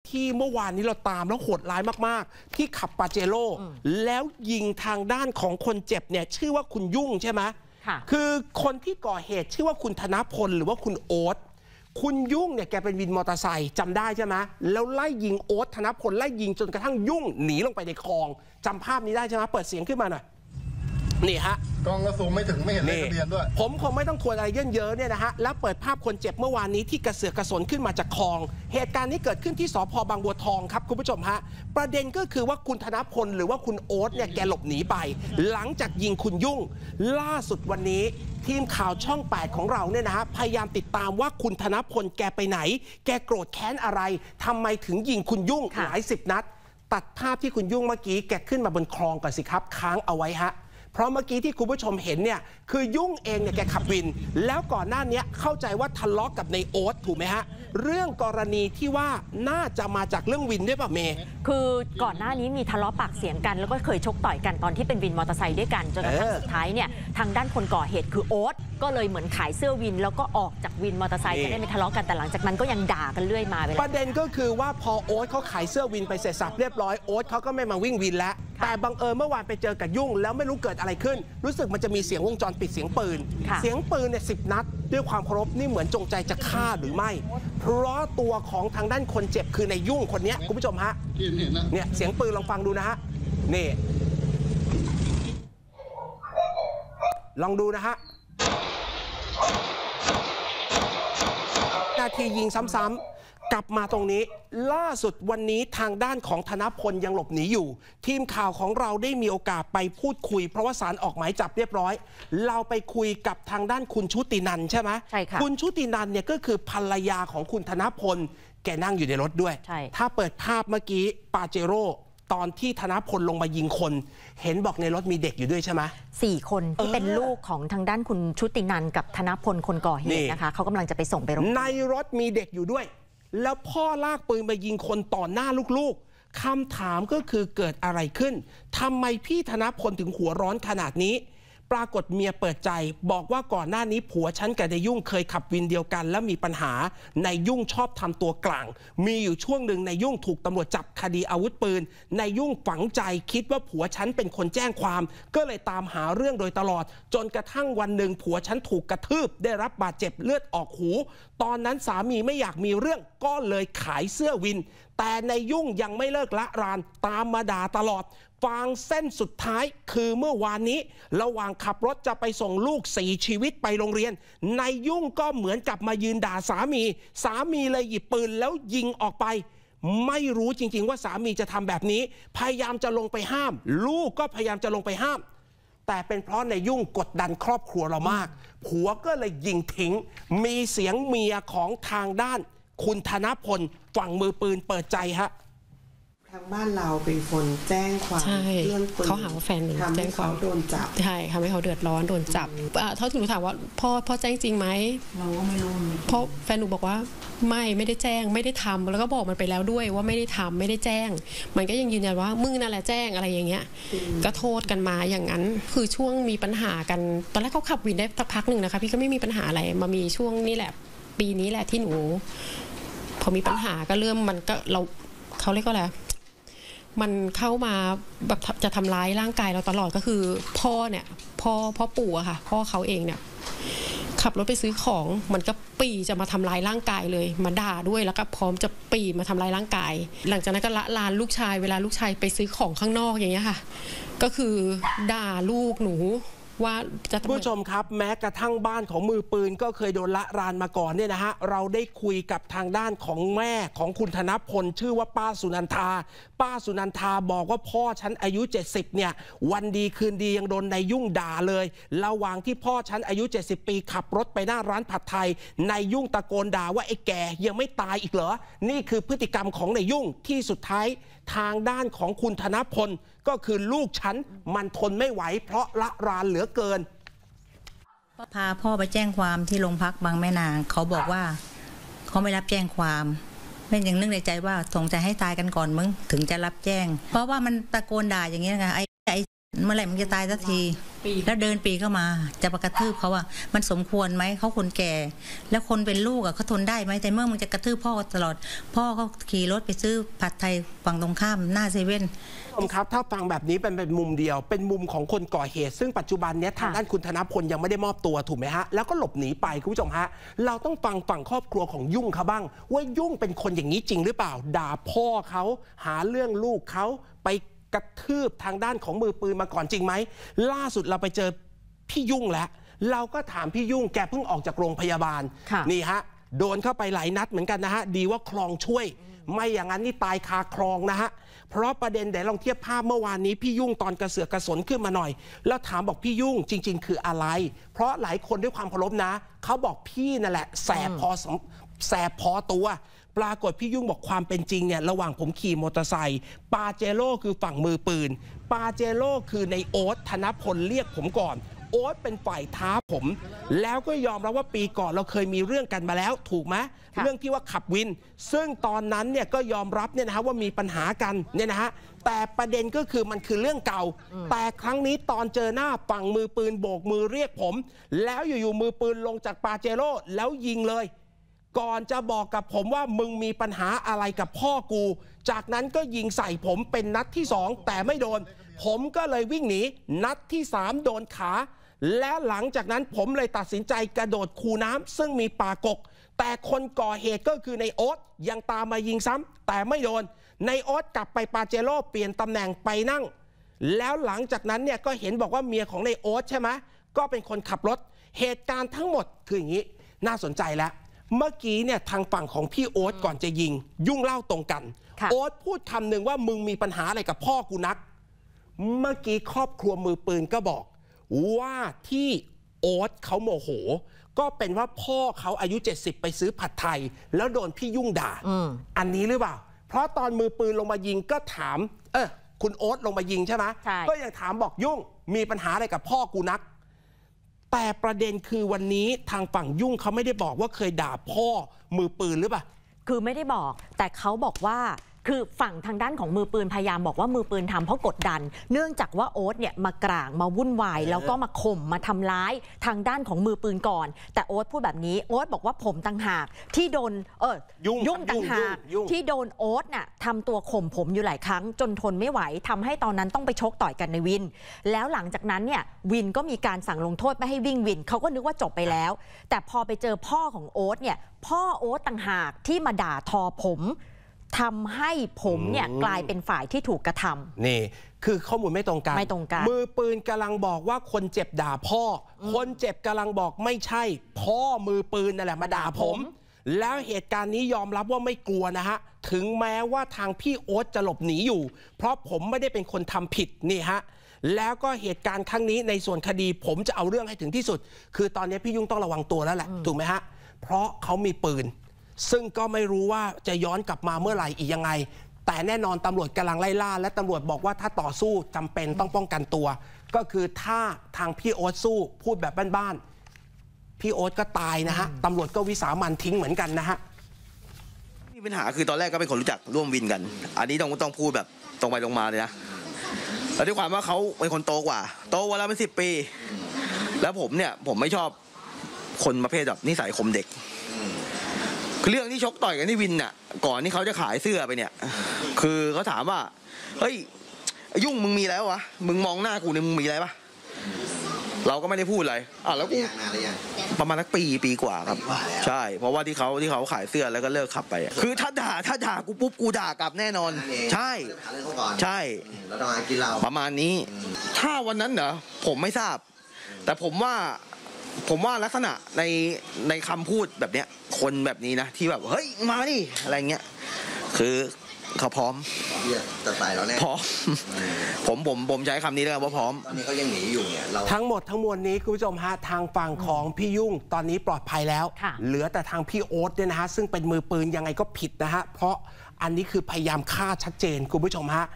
ที่เมื่อวานนี้เราตามแล้วโหดร้ายมากๆที่ขับปาเจโร่แล้วยิงทางด้านของคนเจ็บเนี่ยชื่อว่าคุณยุ่งใช่ไหมคือคนที่ก่อเหตุชื่อว่าคุณธนพลหรือว่าคุณโอ๊ตคุณยุ่งเนี่ยแกเป็นวินมอเตอร์ไซค์จำได้ใช่ไหมแล้วไล่ยิงโอ๊ตธนพลไล่ยิงจนกระทั่งยุ่งหนีลงไปในคลองจำภาพนี้ได้ใช่ไหมเปิดเสียงขึ้นมาหน่อยนี่ฮะกล้องกระซูมไม่ถึงไม่เห็นเลขทะเบียนด้วยผมคงไม่ต้องทวนอะไรเยอะๆเนี่ยนะฮะแล้วเปิดภาพคนเจ็บเมื่อวานนี้ที่กระเสือกกระสนขึ้นมาจากคลองเหตุการณ์นี้เกิดขึ้นที่สภ.บางบัวทองครับคุณผู้ชมฮะประเด็นก็คือว่าคุณธนพลหรือว่าคุณโอ๊ตเนี่ยแกหลบหนีไปหลังจากยิงคุณยุ่งล่าสุดวันนี้ทีมข่าวช่อง8ของเราเนี่ยนะฮะพยายามติดตามว่าคุณธนพลแกไปไหนแกโกรธแค้นอะไรทำไมถึงยิงคุณยุ่งหลาย10 นัดตัดภาพที่คุณยุ่งเมื่อกี้แกขึ้นมาบนคลองก่อนสิครับค้างเอาไว้ฮะเพราะเมื่อกี้ที่คุณผู้ชมเห็นเนี่ยคือยุ่งเองเนี่ยแกขับวินแล้วก่อนหน้านี้เข้าใจว่าทะเลาะกับในโอ๊ตถูกไหมฮะเรื่องกรณีที่ว่าน่าจะมาจากเรื่องวินด้วยป่ะเมย์คือก่อนหน้านี้มีทะเลาะปากเสียงกันแล้วก็เคยชกต่อยกันตอนที่เป็นวินมอเตอร์ไซค์ด้วยกันจนกระทั่งสุดท้ายเนี่ยทางด้านคนก่อเหตุคือโอ๊ตก็เลยเหมือนขายเสื้อวินแล้วก็ออกจากวินมอเตอร์ไซค์จะได้ไม่ทะเลาะกันแต่หลังจากนั้นก็ยังด่ากันเรื่อยมาประเด็นก็คือว่าพอโอ๊ตเขาขายเสื้อวินไปเสร็จสับเรียบร้อยโอ๊ตเขาก็ไม่มาวิ่งวินแล้วแต่บังเอิญเมื่อวานไปเจอกับยุ่งแล้วไม่รู้เกิดอะไรขึ้นรู้สึกมันจะมีเสียงวงจรปิดเสียงปืนเนี่ย10 นัดด้วยความเคารพนี่เหมือนจงใจจะฆ่าหรือไม่เพราะตัวของทางด้านคนเจ็บคือในยุ่งคนนี้คุณผู้ชมฮะเนี่ยเสียงปืนลองฟังดูนะฮะนี่ลองดูนะฮะนาทียิงซ้ำๆกลับมาตรงนี้ล่าสุดวันนี้ทางด้านของธนพลยังหลบหนีอยู่ทีมข่าวของเราได้มีโอกาสไปพูดคุยเพราะว่าศาลออกหมายจับเรียบร้อยเราไปคุยกับทางด้านคุณชุตินันท์ใช่ไหมใช่ค่ะคุณชุตินันท์เนี่ยก็คือภรรยาของคุณธนพลแกนั่งอยู่ในรถด้วยถ้าเปิดภาพเมื่อกี้ปาเจโร่ตอนที่ธนพลลงมายิงคนเห็นบอกในรถมีเด็กอยู่ด้วยใช่ไหม 4 คนที่เป็นลูกของทางด้านคุณชุตินันท์กับธนพลคนก่อเหตุนะคะเขากำลังจะไปส่งไปโรงพยาบาลในรถมีเด็กอยู่ด้วยแล้วพ่อลากปืนไปยิงคนต่อหน้าลูกๆคำถามก็คือเกิดอะไรขึ้นทำไมพี่ธนพลถึงหัวร้อนขนาดนี้ปรากฏเมียเปิดใจบอกว่าก่อนหน้านี้ผัวฉันกับนายยุ่งเคยขับวินเดียวกันแล้วมีปัญหานายยุ่งชอบทำตัวกลางมีอยู่ช่วงหนึ่งนายยุ่งถูกตำรวจจับคดีอาวุธปืนนายยุ่งฝังใจคิดว่าผัวฉันเป็นคนแจ้งความก็เลยตามหาเรื่องโดยตลอดจนกระทั่งวันหนึ่งผัวฉันถูกกระทืบได้รับบาดเจ็บเลือดออกหูตอนนั้นสามีไม่อยากมีเรื่องก็เลยขายเสื้อวินแต่นายยุ่งยังไม่เลิกละรานตามมาด่าตลอดฟางเส้นสุดท้ายคือเมื่อวานนี้ระหว่างขับรถจะไปส่งลูก4 ชีวิตไปโรงเรียนนายยุ่งก็เหมือนกับมายืนด่าสามีเลยหยิบปืนแล้วยิงออกไปไม่รู้จริงๆว่าสามีจะทำแบบนี้พยายามจะลงไปห้ามลูกก็พยายามจะลงไปห้ามแต่เป็นเพราะนายยุ่งกดดันครอบครัวเรามากผัวก็เลยยิงทิ้งมีเสียงเมียของทางด้านคุณธนพลฝั่งมือปืนเปิดใจฮะทางบ้านเราเป็นคนแจ้งความเรื่องปืนเขาหาว่าแฟนหนูแจ้งความโดนจับใช่ทำให้เขาเดือดร้อนโดนจับเขาถึงถามว่าพ่อแจ้งจริงไหมเราก็ไม่รู้เพราะแฟนหนูบอกว่าไม่ได้แจ้งไม่ได้ทำแล้วก็บอกมันไปแล้วด้วยว่าไม่ได้ทำไม่ได้แจ้งมันก็ยังยืนยันว่ามึงนั่นแหละแจ้งอะไรอย่างเงี้ยก็โทษกันมาอย่างนั้นคือช่วงมีปัญหากันตอนแรกเขาขับวินได้สักพักหนึ่งนะคะพี่ก็ไม่มีปัญหาอะไรมามีช่วงนี้แหละปีนี้แหละที่หนูพอมีปัญหาก็เริ่มมันก็เขาเรียกว่าอะไรมันเข้ามาแบบจะทำร้ายร่างกายเราตลอดก็คือพ่อเนี่ยพ่อปู่อะค่ะพ่อเขาเองเนี่ยขับรถไปซื้อของมันก็ปีจะมาทำร้ายร่างกายเลยมาด่าด้วยแล้วก็พร้อมจะปีมาทำร้ายร่างกายหลังจากนั้นก็ละลานลูกชายเวลาลูกชายไปซื้อของข้างนอกอย่างเงี้ยค่ะก็คือด่าลูกหนูว่าผู้ชมครับแม้กระทั่งบ้านของมือปืนก็เคยโดนละรานมาก่อนเนี่ยนะฮะเราได้คุยกับทางด้านของแม่ของคุณธนพลชื่อว่าป้าสุนันทาบอกว่าพ่อฉันอายุ70เนี่ยวันดีคืนดียังโดนนายยุ่งด่าเลยระหว่างที่พ่อฉันอายุ70ปีขับรถไปหน้าร้านผัดไทยนายยุ่งตะโกนด่าว่าไอ้แก่ยังไม่ตายอีกเหรอนี่คือพฤติกรรมของนายยุ่งที่สุดท้ายทางด้านของคุณธนพลก็คือลูกฉันมันทนไม่ไหวเพราะละรานเหลือเกินพาพ่อไปแจ้งความที่โรงพักบางแม่นางเขาบอกว่าเขาไม่รับแจ้งความแม่ยังนึกในใจว่าสงสัยให้ตายกันก่อนมึงถึงจะรับแจ้งเพราะว่ามันตะโกนด่าอย่างเงี้ยไงไอ้เมื่อไหร่มึงจะตายสักทีแล้วเดินปีเข้ามาจะประกระทืบเขาอะมันสมควรไหมเขาคนแก่ แล้วคนเป็นลูกอะเขาทนได้ไหมแต่เมื่อมึงจะกระทืบพ่อตลอดพ่อเขาขี่รถไปซื้อผัดไทยฝั่งตรงข้ามหน้าเซเว่นครับถ้าฟังแบบนี้เป็นมุมเดียวเป็นมุมของคนก่อเหตุซึ่งปัจจุบันนี้ทางด้านคุณธนพลยังไม่ได้มอบตัวถูกไหมฮะแล้วก็หลบหนีไปคุณผู้ชมฮะเราต้องฟังฝั่งครอบครัวของยุ่งเขาบ้างว่ายุ่งเป็นคนอย่างนี้จริงหรือเปล่าด่าพ่อเขาหาเรื่องลูกเขาไปกระทืบทางด้านของมือปืนมาก่อนจริงไหมล่าสุดเราไปเจอพี่ยุ่งแล้วเราก็ถามพี่ยุ่งแกเพิ่งออกจากโรงพยาบาลนี่ฮะโดนเข้าไปหลายนัดเหมือนกันนะฮะดีว่าคลองช่วยไม่อย่างนั้นนี่ตายคาคลองนะฮะเพราะประเด็นเดี๋ยวลองเทียบภาพเมื่อวานนี้พี่ยุ่งตอนกระเสือกกระสนขึ้นมาหน่อยแล้วถามบอกพี่ยุ่งจริงๆคืออะไรเพราะหลายคนด้วยความเคารพนะเขาบอกพี่นั่นแหละแสบพอตัวปรากฏพี่ยุ่งบอกความเป็นจริงเนี่ยระหว่างผมขี่มอเตอร์ไซค์ปาเจโร่คือฝั่งมือปืนปาเจโร่คือในโอ๊ตธนพลเรียกผมก่อนโอ๊ตเป็นฝ่ายท้าผมแล้วก็ยอมรับว่าปีก่อนเราเคยมีเรื่องกันมาแล้วถูกไหมเรื่องที่ว่าขับวินซึ่งตอนนั้นเนี่ยก็ยอมรับเนี่ยนะฮะว่ามีปัญหากันเนี่ยนะฮะแต่ประเด็นก็คือมันคือเรื่องเก่าแต่ครั้งนี้ตอนเจอหน้าฝั่งมือปืนโบกมือเรียกผมแล้วอยู่ๆมือปืนลงจากปาเจโร่แล้วยิงเลยก่อนจะบอกกับผมว่ามึงมีปัญหาอะไรกับพ่อกูจากนั้นก็ยิงใส่ผมเป็นนัดที่2แต่ไม่โดนผมก็เลยวิ่งหนีนัดที่3โดนขาและหลังจากนั้นผมเลยตัดสินใจกระโดดคูน้ำซึ่งมีป่ากกแต่คนก่อเหตุก็คือในโอ๊ตยังตามมายิงซ้ำแต่ไม่โดนในโอ๊ตกลับไปปาเจโร่เปลี่ยนตำแหน่งไปนั่งแล้วหลังจากนั้นเนี่ยก็เห็นบอกว่าเมียของในโอ๊ตใช่ไหมก็เป็นคนขับรถเหตุการณ์ทั้งหมดคืออย่างนี้น่าสนใจแล้วเมื่อกี้เนี่ยทางฝั่งของพี่โอ๊ตก่อนจะยิงยุ่งเล่าตรงกันโอ๊ตพูดคำหนึ่งว่ามึงมีปัญหาอะไรกับพ่อกูนักเมื่อกี้ครอบครัวมือปืนก็บอกว่าที่โอ๊ตเขาโมโหก็เป็นว่าพ่อเขาอายุ70ไปซื้อผัดไทยแล้วโดนพี่ยุ่งด่าอันนี้หรือเปล่าเพราะตอนมือปืนลงมายิงก็ถามคุณโอ๊ตลงมายิงใช่ไหมก็ยังถามบอกยุ่งมีปัญหาอะไรกับพ่อกูนักแต่ประเด็นคือวันนี้ทางฝั่งยุ่งเขาไม่ได้บอกว่าเคยด่าพ่อมือปืนหรือเปล่าคือไม่ได้บอกแต่เขาบอกว่าคือฝั่งทางด้านของมือปืนพยายามบอกว่ามือปืนทำเพราะกดดันเนื่องจากว่าโอ๊ตเนี่ยมากร่างมาวุ่นวายแล้วก็มาข่มมาทำร้ายทางด้านของมือปืนก่อนแต่โอ๊ตพูดแบบนี้โอ๊ตบอกว่าผมต่างหากที่โดนยุ่งต่างหากที่โดนโอ๊ตน่ะทำตัวข่มผมอยู่หลายครั้งจนทนไม่ไหวทำให้ตอนนั้นต้องไปชกต่อยกันในวินแล้วหลังจากนั้นเนี่ยวินก็มีการสั่งลงโทษไม่ให้วิ่งวินเขาก็นึกว่าจบไปแล้วแต่พอไปเจอพ่อของโอ๊ตเนี่ยพ่อโอ๊ตต่างหากที่มาด่าทอผมทำให้ผมเนี่ยกลายเป็นฝ่ายที่ถูกกระทำนี่คือข้อมูลไม่ตรงกันมือปืนกำลังบอกว่าคนเจ็บด่าพ่อคนเจ็บกำลังบอกไม่ใช่พ่อมือปืนนั่นแหละมาด่าผมแล้วเหตุการณ์นี้ยอมรับว่าไม่กลัวนะฮะถึงแม้ว่าทางพี่โอ๊ตจะหลบหนีอยู่เพราะผมไม่ได้เป็นคนทำผิดนี่ฮะแล้วก็เหตุการณ์ครั้งนี้ในส่วนคดีผมจะเอาเรื่องให้ถึงที่สุดคือตอนนี้พี่ยุ่งต้องระวังตัวแล้วแหละถูกไหมฮะเพราะเขามีปืนซึ่งก็ไม่รู้ว่าจะย้อนกลับมาเมื่อไหร่อีกยังไงแต่แน่นอนตำรวจกำลังไล่ล่าและตำรวจบอกว่าถ้าต่อสู้จำเป็นต้องป้องกันตัวก็คือถ้าทางพี่โอ๊ตสู้พูดแบบบ้านๆพี่โอ๊ตก็ตายนะฮะตำรวจก็วิสามันทิ้งเหมือนกันนะฮะมีปัญหาคือตอนแรกก็เป็นคนรู้จักร่วมวินกันอันนี้ต้องพูดแบบตรงไปตรงมาเลยนะแล้วด้วยความว่าเขาเป็นคนโตกว่าโตกว่าเราเป็น10 ปีแล้วผมเนี่ยผมไม่ชอบคนประเภทแบบนิสัยข่มเด็กเรื่องที่ชกต่อยกันที่วินน่ะก่อนที่เขาจะขายเสื้อไปเนี่ยคือเขาถามว่าเฮ้ยยุ่งมึงมีแล้ววะมึงมองหน้ากูเนี่ยมึงมีอะไรปะเราก็ไม่ได้พูดอะไรแล้วกูประมาณปีกว่าครับใช่เพราะว่าที่เขาขายเสื้อแล้วก็เลิกขับไปคือถ้าด่ากูปุ๊บกูด่ากลับแน่นอนใช่แล้วต้องกินเหล้าประมาณนี้ถ้าวันนั้นเหรอผมไม่ทราบแต่ผมว่าลักษณะในคำพูดแบบเนี้ยคนแบบนี้นะที่แบบเฮ้ยมาดิอะไรเงี้ยคือเขาพร้อมจะตายแล้วแน่พร้อมผมใช้คำนี้เลยว่าพร้อมตอนนี้เขายังหนีอยู่เนี่ยทั้งหมดทั้งมวลนี้คุณผู้ชมฮะทางฝั่งของพี่ยุ่งตอนนี้ปลอดภัยแล้วเหลือแต่ทางพี่โอ๊ตเนี่ยนะฮะซึ่งเป็นมือปืนยังไงก็ผิดนะฮะเพราะอันนี้คือพยายามฆ่าชัดเจนคุณผู้ชมฮะ